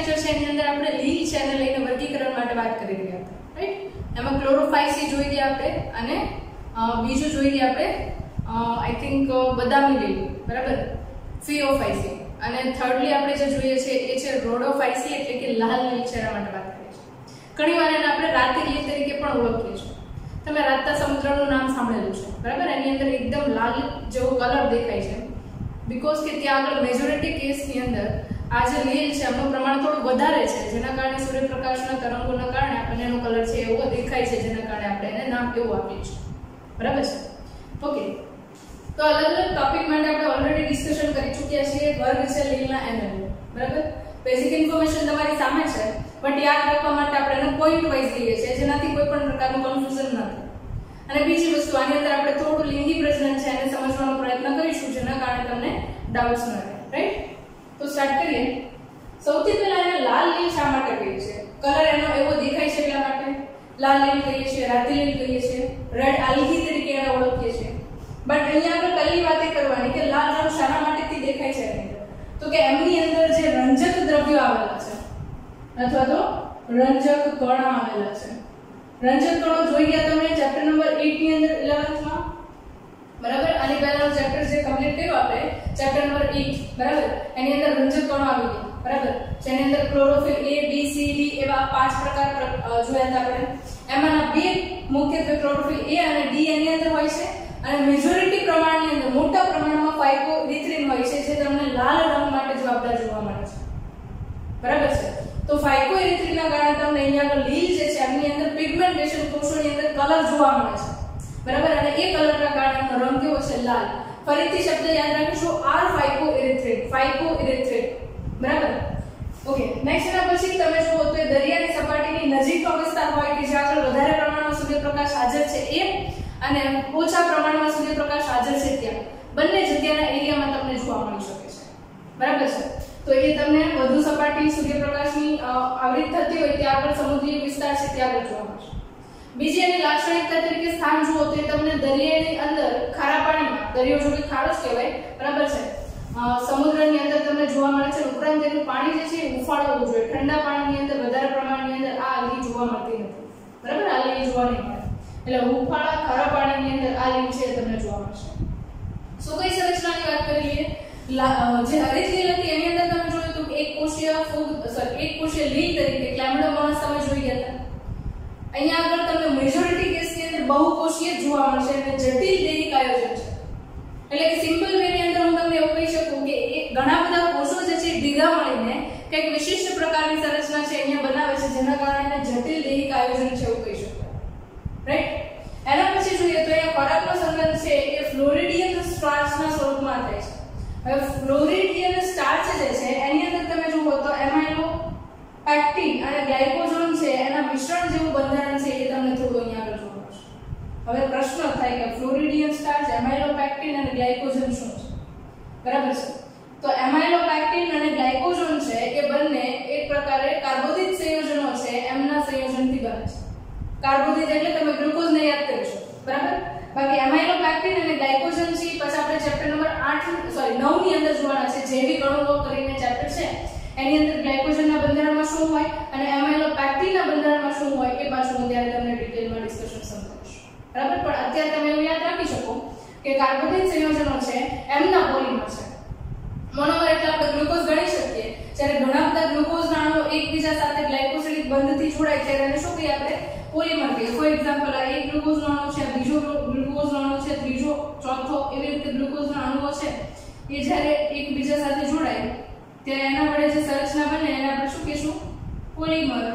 Lecture છે એની અંદર આપણે લીલ છે એને લઈને વર્ગીકરણ માટે વાત કરી રહ્યા હતા, રાઈટ? એમાં ક્લોરોફાઇસી જોઈ ગયા આપણે અને બીજું જોઈ ગયા આપણે આઈ થિંક બદામી લીલ, બરાબર, ફિયોફાઇસી, અને થર્ડલી આપણે જે જોઈએ છે એ છે રોડોફાઇસી એટલે કે લાલ લીલ છે એના માટે વાત કરીએ છીએ. ઘણીવાર એને આપણે રાતી લીલ તરીકે પણ ઓળખીએ છીએ. તમે રાતના સમુદ્રનું નામ સાંભળેલું છે, બરાબર? એની અંદર એકદમ લાલ જેવો કલર દેખાય છે બીકોઝ કે ત્યાં આગળ મેજોરિટી કેસની અંદર આ જે લીલ છે એનું પ્રમાણ થોડું વધારે છે, જેના કારણે સૂર્યપ્રકાશના તરંગોના કારણે આપણને એનો કલર છે એવો દેખાય છે, જેના કારણે આપણે એને નામ એવું આપ્યું છે, બરાબર છે? ઓકે, તો અલગ અલગ ટોપિક માટે આપણે ઓલરેડી ડિસ્કશન કરી ચૂક્યા છીએ. વર્ગ છે લીલના એનએલ, બરાબર? બેઝિક ઇન્ફોર્મેશન તમારી સામે છે, બટ યાદ રાખવા માટે આપણે એને પોઈન્ટ વાઇઝ લઈએ છીએ, જેનાથી કોઈ પણ પ્રકારનું કન્ફ્યુઝન ન થાય. અને બીજી વસ્તુ, આની અંદર આપણે થોડું લિંગી પ્રજનન છે એને સમજવાનો પ્રયત્ન કરીશું, જેના કારણે તમને ડાઉટ્સ ન રહે, રાઈટ? તો સ્ટાર્ટ કરીએ. સૌથી પહેલા એને લાલ લીલ શા માટે કહીએ છીએ? કલર એનો એવો દેખાય છે એટલા માટે લાલ લીલ કહીએ છીએ, રાતી લીલ કહીએ છીએ, રેડ આલ્ગી તરીકે એને ઓળખીએ છીએ. બટ અહીંયા આપણે પહેલી વાત એ કરવાની કે લાલ રંગ શાના માટેથી દેખાય છે એની અંદર? તો કે એમની અંદર જે રંજક દ્રવ્યો આવેલા છે અથવા તો રંજક કણો આવેલા છે. રંજક કણો જોઈ ગયા તમે ચેપ્ટર નંબર 8 ની અંદર 11th માં, બરાબર? અને પહેલાનો ચેપ્ટર જે કમ્પ્લીટ કર્યો આપણે ચેપ્ટર નંબર 8, બરાબર? એની અંદર રંજક કણો આવી ગયા, બરાબર? જેની અંદર chlorophyll A B C D એવા 5 પ્રકાર જોયા હતા આપણે. એમાંના બે મુખ્યત્વે ક્લોરોફિલ A અને D એની અંદર હોય છે, અને મેજોરિટી પ્રમાણની અંદર મોટા પ્રમાણમાં ફાઇકોઇરિથ્રિન હોય છે, જે તમને લાલ રંગ માટે જવાબદાર જોવા મળે છે, બરાબર છે? તો ફાઇકોઇરિથ્રિનના કારણે તમને અહીંયા આગળ લીલ જે છે એની અંદર પિગમેન્ટેશન કોષોની અંદર કલર જોવા મળે છે, બરાબર? અને એ કલરના કારણે રંગ કેવો છે? લાલ. ફરીથી શબ્દ યાદ રાખીશું, આર ફાઇકોઇરિથ્રિન, ફાઇકોઇરિથ્રિન, બરાબર? ઓકે, નેક્સ્ટ એના પછી તમે જુઓ તો દરિયાની સપાટીની નજીકનો વિસ્તાર હોય કે જ્યાં આગળ વધારે પ્રમાણમાં સૂર્યપ્રકાશ હાજર છે એ, અને ઓછા પ્રમાણમાં સૂર્યપ્રકાશ હાજર છે ત્યાં, બંને જગ્યાના એરિયામાં તમને જોવા મળી શકે છે, બરાબર છે? તો એ તમને વધુ સપાટી સૂર્યપ્રકાશની આવૃત થતી હોય ત્યાં આગળ સમુદ્રીય વિસ્તાર છે ત્યાં આગળ જોવા મળશે. બીજી એની લાક્ષણિકતા તરીકે સ્થાન જુઓ તો એ તમને દરિયાની અંદર ખારા પાણીમાં, દરિયો જો કે ખારો જ કહેવાય, બરાબર છે? સમુદ્રની અંદર તમને જોવા મળે છે. ઉપરાંત તેનું પાણી જે છે એ ઉફાળું હોવું જોઈએ. ઠંડા પાણીની અંદર વધારે પ્રમાણની અંદર આ આલ્ગી જોવા મળતી નથી, બરાબર? આલ્ગી જોવા નહીં મળે, એટલે ઉફાળા ખારા પાણીની અંદર આ લીલ છે તમને જોવા મળશે. શું કઈ સંરચનાની વાત કરીએ? જે હરિત લીલ હતી એની અંદર તમે જોયું તો એક કોષીય લીલ તરીકે ક્લેમ્ડોમોનાસ તમે જોઈ ગયા હતા. અહીંયા આગળ તમને મેજોરિટી કેસની અંદર બહુકોષીય જોવા મળશે અને જટિલ દૈહિક આયોજન છે. એટલે કે સિમ્પલ વે ની અંદર હું તમને એવું કહી શકું કે ઘણા બધા કોષો જે છે ભેગા મળીને કંઈક વિશિષ્ટ પ્રકારની સંરચના છે અહીંયા બનાવે છે, જેના કારણે જટિલ દૈહિક આયોજન છે એવું કહી શકાય, રાઈટ? એના પછી જોઈએ તો અહીંયા ખોરાકનો સંગ્રહ છે એ ફ્લોરિડિયન સ્ટાર્ચના સ્વરૂપમાં થાય છે. હવે ફ્લોરિડિયન સ્ટાર્ચ જે છે એની અંદર તમે જુઓ તો એમાઇનો પેક્ટિન અને ગ્લાયકોજન છે એના મિશ્રણ જેવું બંધારણ છે એ તમને થોડું અહીંયા આગળ જોવા મળશે. હવે પ્રશ્ન થાય કે ફ્લોરિડિયન સ્ટાર્ચ, એમાઇનો પેક્ટિન અને ગ્લાયકોજન શું છે, બરાબર છે? તો એમાઇનો પેક્ટિન અને ગ્લાયકોજન છે એ બંને એક પ્રકારે કાર્બોદિત સંયોજનો છે એમના સંયોજનથી બને છે. કાર્બોદિત એટલે તમે ગ્લુકોઝને યાદ કરી શકો, બરાબર? બાકી એમાઇનો પેક્ટિન અને ગ્લાયકોજન છે પછી આપણે ચેપ્ટર નંબર 9 ની અંદર જોવાના છે. જૈવિક અણુઓ કરીને ચેપ્ટર છે એની અંદર ગ્લાયકોજનના બંધારણમાં શું હોય અને એમાઇનો પેક્ટિનના બંધારણમાં શું હોય એ પાછું હું ત્યારે તમને ડિટેલમાં ડિસ્કશન સમજાવીશ, બરાબર? પણ અત્યારે તમે એવું યાદ રાખી શકો કે કાર્બોદિત સંયોજનો છે એમના પોલિમર છે. મોનોમર એટલે આપણે ગ્લુકોઝ ગણી શકીએ. જ્યારે ઘણા બધા ગ્લુકોઝના અણુઓ એકબીજા સાથે ગ્લાયકોસિડિક બંધથી જોડાય ત્યારે એને શું કહીએ આપણે? પોલિમર કહીએ. ફોર એક્ઝામ્પલ આ એક ગ્લુકોઝનો અણુ છે, બીજો ગ્લુકોઝનો અણુ છે, ત્રીજો, ચોથો, એવી રીતે ગ્લુકોઝના અણુઓ છે એ જ્યારે એકબીજા સાથે જોડાય ત્યારે એના વડે જે સંરચના બને એને આપણે શું કહીશું? પોલિમર.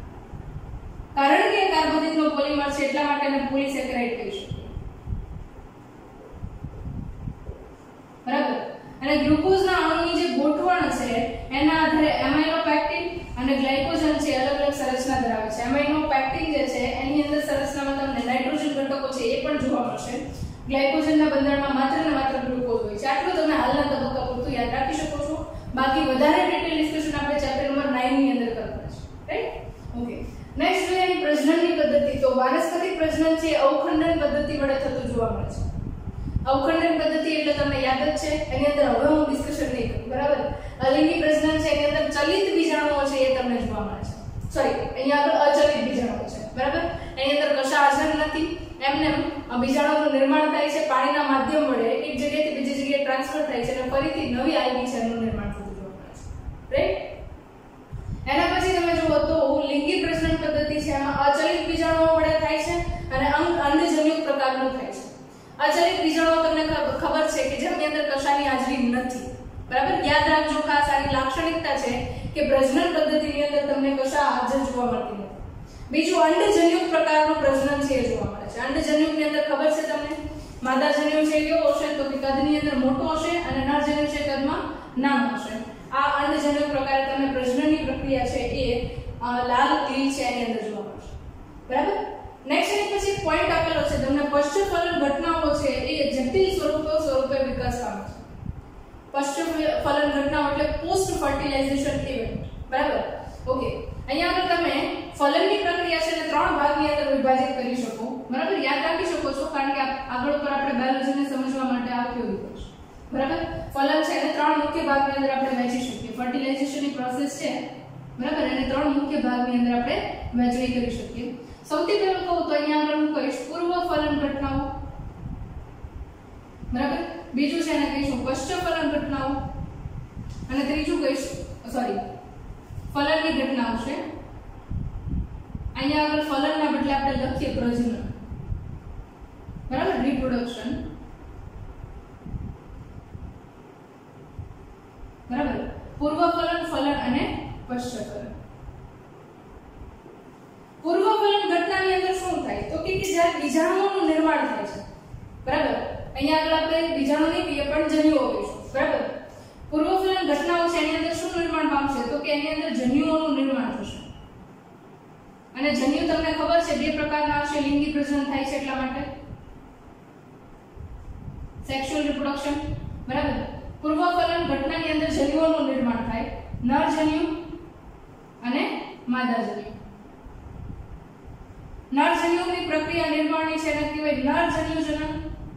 કારણ કે કાર્બોદિતનો પોલિમર છે એટલા માટે એને પોલિસેકેરાઇડ કહીશું, બરાબર? અને ગ્લુકોઝના અણુની જે ગોઠવણ છે એના આધારે એમાઇનો પેક્ટિન અને ગ્લાયકોજન છે અલગ અલગ સંરચના ધરાવે છે. એમાઇનો પેક્ટિન જે છે એની અંદર સંરચનામાં તમને નાઇટ્રોજન ઘટકો છે એ પણ જોવા મળશે. ગ્લાયકોજનના બંધારણમાં માત્ર ને માત્ર ગ્લુકોઝ હોય છે. આટલું તમે હાલના તબક્કા પૂરતું યાદ રાખી શકો છો. બાકી વધારે ડિટેલ ડિસ્કશન આપણે ચેપ્ટર નંબર 9 ની અંદર કરવાના છે, રાઈટ? ઓકે, નેક્સ્ટ જોઈએ એની પ્રજનનની પદ્ધતિ. તો વાનસ્પતિક પ્રજનન છે અવખંડન પદ્ધતિ વડે થતું જોવા મળે છે. અવખંડન પદ્ધતિ એટલે તમને યાદ જ છે, એની અંદર હવે હું ડિસ્કશન નહીં કરું, બરાબર? અલિંગી પ્રજનન છે એની અંદર ચલિત બીજાણુઓ છે એ સોરી અહીંયા આગળ અચલિત બીજાણુઓ છે બરાબર એની અંદર કશા હાજર નથી એમને બીજાણુઓનું નિર્માણ થાય છે પાણીના માધ્યમ વડે એક જગ્યાએથી બીજી જગ્યાએ ટ્રાન્સફર થાય છે અને ફરીથી નવી આલ્ગી શેલનું નિર્માણ થતું જોવા મળે છે રાઈટ એના પછી તમે જુઓ તો લિંગી પ્રજનન પદ્ધતિ છે એમાં અચલિત બીજાણુઓ વડે થાય છે અને અંડજન્યુક પ્રકારનું થાય છે અચલિત બીજાણુઓ તમને ખબર છે કે જેની અંદર કશાની હાજરી નથી બરાબર યાદ રાખજો ખાસ આની લાક્ષણિકતા છે કે પ્રજનન પદ્ધતિની અંદર તમને કશા હાજર જોવા મળતી નથી બીજું અંડજન્યુક પ્રકારનું પ્રજનન છે એ જોવા મળે છે અંડજન્યુકની અંદર ખબર છે તમને માદાજન્યુ છે કેવો હશે તો કે કદની અંદર મોટો હશે અને નરજન્યુ છે કદમાં નાનો હશે આ અંડજન્યુક પ્રકારે તમને પ્રજનનની પ્રક્રિયા છે એ લાલ લીલ છે એની અંદર જોવા મળશે બરાબર નેક્સ્ટ એની પછી પોઈન્ટ આપેલો છે તમને પશ્ચફલન ઘટનાઓ છે એ જટિલ સ્વરૂપે વિકાસ પામે છે પશ્ચફલન ઘટનાઓ એટલે પોસ્ટ ફર્ટિલાઇઝેશન ઇવેન્ટ બરાબર ઓકે અહીંયા આગળ તમે ફલનની પ્રક્રિયા છે ને 3 ભાગની અંદર વિભાજિત કરી શકો બરાબર યાદ રાખી શકો છો કારણ કે આગળ ઉપર આપણે બાયોલોજીને સમજવા માટે આ ઉપયોગી થશે બરાબર ફલન છે એને 3 મુખ્ય ભાગની અંદર આપણે વહેંચી શકીએ ફર્ટિલાઇઝેશનની પ્રોસેસ છે બરાબર એને 3 મુખ્ય ભાગની અંદર આપણે વહેંચણી કરી શકીએ સૌથી પહેલું કહું તો અહીંયા આગળ હું કહીશ પૂર્વ ફલન ઘટનાઓ બરાબર બીજું છે એને કહીશું પશ્ચફલન ઘટનાઓ અને ત્રીજું કહીશ સોરી ફલનની ઘટનાઓ છે અહીંયા આગળ ફલનના બદલે આપણે લખીએ પ્રજનન બરાબર રિપ્રોડક્શન બરાબર પૂર્વ ફલન ફલન અને પશ્ચફલન પૂર્વ ફલન ઘટનાની અંદર શું થાય તો કે જ્યારે બીજાણુઓનું નિર્માણ થાય છે બરાબર અહીંયા આગળ આપણે બીજાણુ નહીં કહીએ પણ જન્યુઓ કહીશું બરાબર પૂર્વ ફલન ઘટનાઓ છે એની અંદર શું નિર્માણ પામશે તો કે એની અંદર જન્યુઓનું નિર્માણ થશે અને જન્યુ તમને ખબર છે બે પ્રકારના હશે લિંગી પ્રજનન થાય છે એટલા માટે સેક્સ્યુઅલ રિપ્રોડક્શન બરાબર પૂર્વ ફલન ઘટનાની અંદર જન્યુઓનું નિર્માણ થાય નર જન્યુ અને માદા જન્યુ નર જન્યુની પ્રક્રિયા નિર્માણની છે એને કહેવાય નર જન્યુ જનન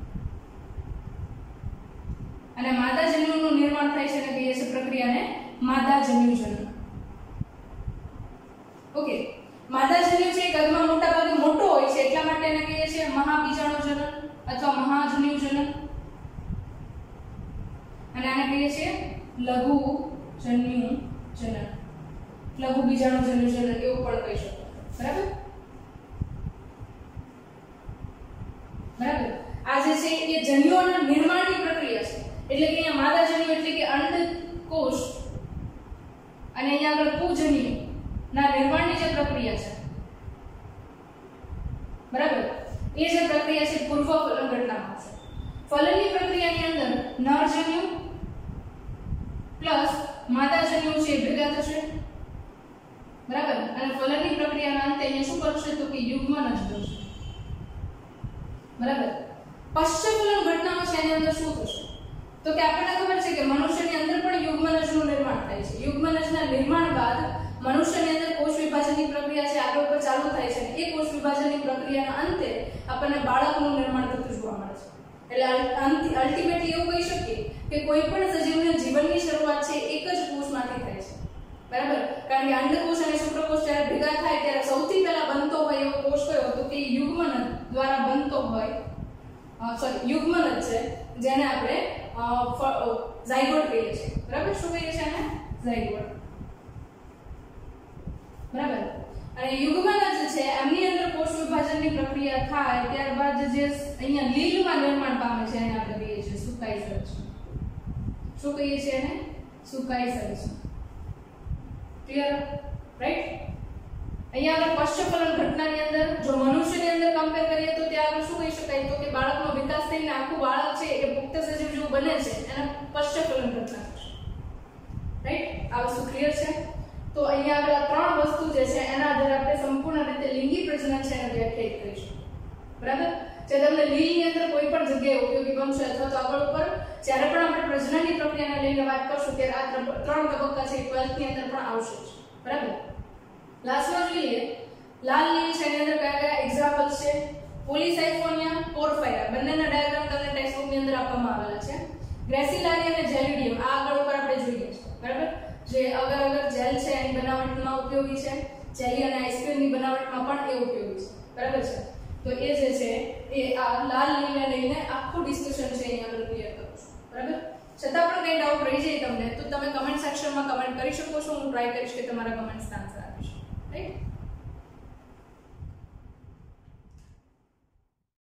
અને માદા જન્યુનું નિર્માણ થાય છે એને કહીએ છીએ પ્રક્રિયાને માદા જન્યુ જનન ઓકે માદા જન્યુ છે કદમાં મોટા ભાગે મોટો હોય છે એટલા માટે એને કહીએ છીએ મહાબીજાણુ જનન અથવા મહાજન્યુ જનન અને આને કહીએ છીએ લઘુ જન્યુ જનન લઘુ બીજાણુ જન્યુ જનન એવું પણ કહી શકો બરાબર બરાબર આ જે છે એ જન્યુઓના નિર્માણની પ્રક્રિયા છે એટલે કે અહીંયા માદા જન્યુ એટલે કે અંડકોષ અને અહીંયા આગળ પુજન્યુ ના નિર્માણની જે પ્રક્રિયા છે બરાબર એ જે પ્રક્રિયા છે પૂર્વ ફલન ઘટનામાં છે ફલનની પ્રક્રિયાની અંદર નરજન્યુ પ્લસ માદાજન્યુ છે ભેગા થશે બરાબર અને ફલનની પ્રક્રિયાના અંતે અહીંયા શું કરશે તો કે યુગ્મન જ થશે બરાબર પશ્ચફલન ઘટનાઓ છે એની અંદર શું થશે તો કે આપણને ખબર છે કે મનુષ્યની અંદર પણ યુગ્મનજનું નિર્માણ થાય છે યુગ્મનજના નિર્માણ બાદ મનુષ્યની અંદર કોષ વિભાજનની પ્રક્રિયા છે આગળ ઉપર ચાલુ થાય છે એ કોષ વિભાજનની પ્રક્રિયાના અંતે આપણને બાળકનું નિર્માણ થતું જોવા મળે છે એટલે અલ્ટિમેટલી એવું કહી શકીએ કે કોઈ પણ સજીવના જીવનની શરૂઆત છે એક જ કોષમાંથી થાય છે બરાબર કારણ કે અંડકોષ અને શુક્રકોષ જ્યારે ભેગા થાય ત્યારે સૌથી પહેલા બનતો હોય એવો કોષ કયો તો કે યુગ્મનજ દ્વારા બનતો હોય યુગ્મનજ છે જેને આપણે ઝાયગોટ કહીએ છીએ બરાબર શું કહીએ છીએ એને ઝાયગોટ બરાબર અને યુગ્મનજ છે એમની અંદર કોષ વિભાજનની પ્રક્રિયા થાય ત્યારબાદ જે અહીંયા લીલમાં નિર્માણ પામે છે એને આપણે કહીએ છીએ સુકાઈ સર્જન શું કહીએ છીએ એને સુકાઈ સર્જન ક્લિયર રાઈટ અહીંયા આગળ પશ્ચફલન ઘટનાની અંદર જો મનુષ્યની અંદર કમ્પેર કરીએ તો ત્યાં આગળ શું કહી શકાય તો કે બાળકનો વિકાસ થઈને આખું બાળક છે એ પુખ્ત સજીવ જેવું બને છે એને પશ્ચફલન ઘટના થશે રાઈટ આ વસ્તુ ક્લિયર છે તો અહીંયા આગળ ત્રણ વસ્તુ જે છે એના આધારે આપણે સંપૂર્ણ રીતે લિંગી પ્રજનન છે એને વ્યાખ્યાયિત કરીશું બરાબર જે તમને લીલની અંદર કોઈ પણ જગ્યાએ ઉપયોગી બનશે અથવા તો આગળ ઉપર જ્યારે પણ આપણે પ્રજનનની પ્રક્રિયાને લઈને વાત કરશું ત્યારે આ ત્રણ તબક્કા છે 12th ની અંદર પણ આવશે બરાબર લાસ્ટમાં જોઈએ લાલ લીલ છે એની અંદર કયા કયા એક્ઝામ્પલ્સ છે પોલિસાયફોનિયા પોર્ફાયરા બંનેના ડાયાગ્રામ તમને ટેક્સ્ટબુકની અંદર આપવામાં આવેલા છે ગ્રેસિલારી અને જેલિડિયમ આ આગળ ઉપર આપણે જોઈએ છે બરાબર જે અગર અગર જેલ છે એની બનાવટમાં ઉપયોગી છે જેલી અને આઈસ્ક્રીમની બનાવટમાં પણ એ ઉપયોગી છે, બરાબર છે. તો એ જે છે એ આ લાલ લીલને લઈને આખું ડિસ્કશન છે અહીંયા આપણે ક્લિયર કરું છું, બરાબર. છતાં પણ કંઈ ડાઉટ રહી જાય તમને તો તમે કમેન્ટ સેક્શનમાં કમેન્ટ કરી શકો છો. હું ટ્રાય કરીશ કે તમારા કમેન્ટ્સના આન્સર આપીશ, રાઈટ.